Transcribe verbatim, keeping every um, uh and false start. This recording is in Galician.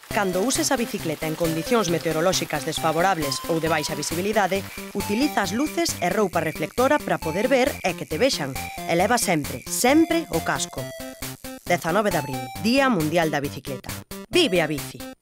Cando uses a bicicleta en condicións meteorolóxicas desfavorables ou de baixa visibilidade, utiliza as luces e roupa reflectora para poder ver e que te vexan. E leva sempre, sempre o casco. dezanove de abril, Día Mundial da Bicicleta. Vive a bici!